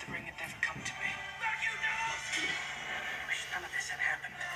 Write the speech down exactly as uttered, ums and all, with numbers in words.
the ring had never come to me. Back you down! I wish none of this had happened.